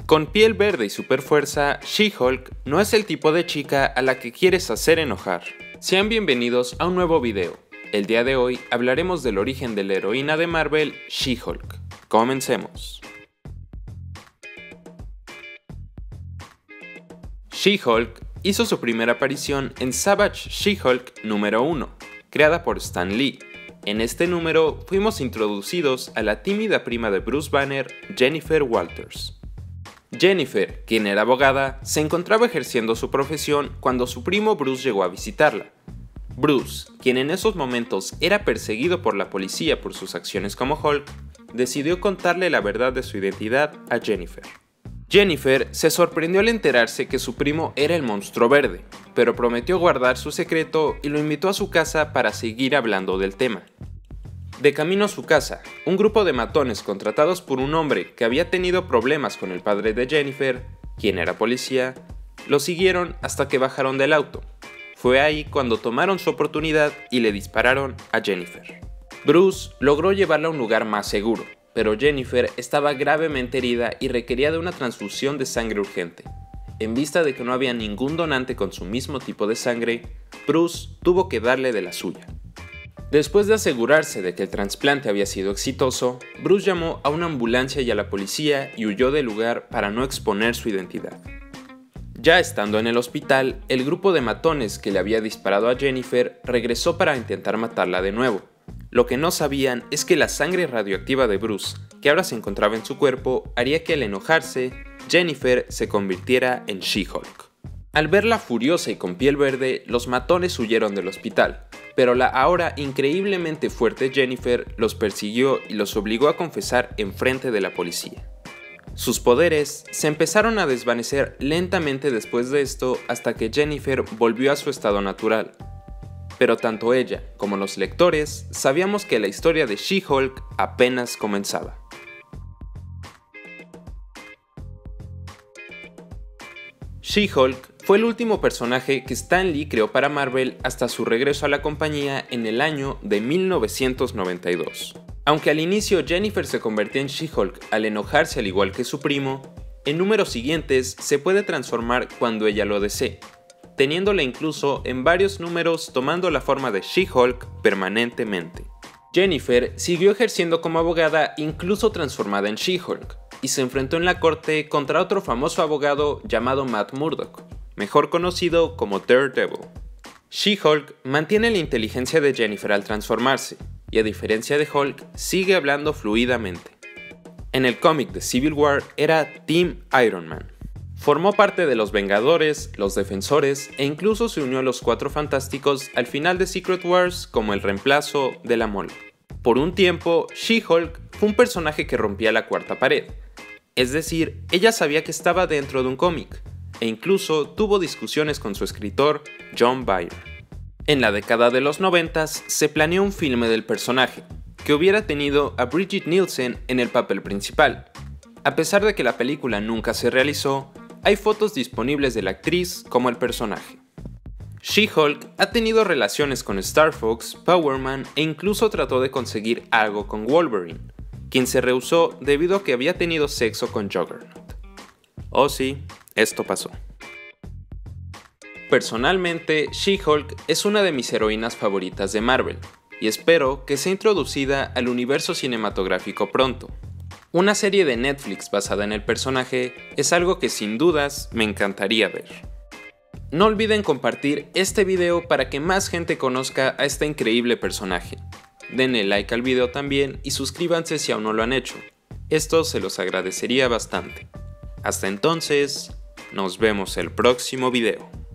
Con piel verde y superfuerza, She-Hulk no es el tipo de chica a la que quieres hacer enojar. Sean bienvenidos a un nuevo video. El día de hoy hablaremos del origen de la heroína de Marvel, She-Hulk. Comencemos. She-Hulk hizo su primera aparición en Savage She-Hulk número 1, creada por Stan Lee. En este número fuimos introducidos a la tímida prima de Bruce Banner, Jennifer Walters. Jennifer, quien era abogada, se encontraba ejerciendo su profesión cuando su primo Bruce llegó a visitarla. Bruce, quien en esos momentos era perseguido por la policía por sus acciones como Hulk, decidió contarle la verdad de su identidad a Jennifer. Jennifer se sorprendió al enterarse que su primo era el Monstruo Verde, pero prometió guardar su secreto y lo invitó a su casa para seguir hablando del tema. De camino a su casa, un grupo de matones contratados por un hombre que había tenido problemas con el padre de Jennifer, quien era policía, lo siguieron hasta que bajaron del auto. Fue ahí cuando tomaron su oportunidad y le dispararon a Jennifer. Bruce logró llevarla a un lugar más seguro, pero Jennifer estaba gravemente herida y requería de una transfusión de sangre urgente. En vista de que no había ningún donante con su mismo tipo de sangre, Bruce tuvo que darle de la suya. Después de asegurarse de que el trasplante había sido exitoso, Bruce llamó a una ambulancia y a la policía y huyó del lugar para no exponer su identidad. Ya estando en el hospital, el grupo de matones que le había disparado a Jennifer regresó para intentar matarla de nuevo. Lo que no sabían es que la sangre radioactiva de Bruce, que ahora se encontraba en su cuerpo, haría que al enojarse, Jennifer se convirtiera en She-Hulk. Al verla furiosa y con piel verde, los matones huyeron del hospital, pero la ahora increíblemente fuerte Jennifer los persiguió y los obligó a confesar enfrente de la policía. Sus poderes se empezaron a desvanecer lentamente después de esto hasta que Jennifer volvió a su estado natural. Pero tanto ella como los lectores sabíamos que la historia de She-Hulk apenas comenzaba. She-Hulk fue el último personaje que Stan Lee creó para Marvel hasta su regreso a la compañía en el año de 1992. Aunque al inicio Jennifer se convertía en She-Hulk al enojarse al igual que su primo, en números siguientes se puede transformar cuando ella lo desee, teniéndola incluso en varios números tomando la forma de She-Hulk permanentemente. Jennifer siguió ejerciendo como abogada incluso transformada en She-Hulk, y se enfrentó en la corte contra otro famoso abogado llamado Matt Murdock, mejor conocido como Daredevil. She-Hulk mantiene la inteligencia de Jennifer al transformarse, y a diferencia de Hulk, sigue hablando fluidamente. En el cómic de Civil War era Team Iron Man. Formó parte de los Vengadores, los Defensores e incluso se unió a los Cuatro Fantásticos al final de Secret Wars como el reemplazo de la Mole. Por un tiempo, She-Hulk fue un personaje que rompía la cuarta pared, es decir, ella sabía que estaba dentro de un cómic, e incluso tuvo discusiones con su escritor, John Byrne. En la década de los 90 se planeó un filme del personaje, que hubiera tenido a Brigitte Nielsen en el papel principal. A pesar de que la película nunca se realizó, hay fotos disponibles de la actriz como el personaje. She-Hulk ha tenido relaciones con Star Fox, Power Man e incluso trató de conseguir algo con Wolverine, quien se rehusó debido a que había tenido sexo con Juggernaut. Oh sí, esto pasó. Personalmente, She-Hulk es una de mis heroínas favoritas de Marvel, y espero que sea introducida al universo cinematográfico pronto. Una serie de Netflix basada en el personaje es algo que sin dudas me encantaría ver. No olviden compartir este video para que más gente conozca a este increíble personaje. Denle like al video también y suscríbanse si aún no lo han hecho. Esto se los agradecería bastante. Hasta entonces, nos vemos el próximo video.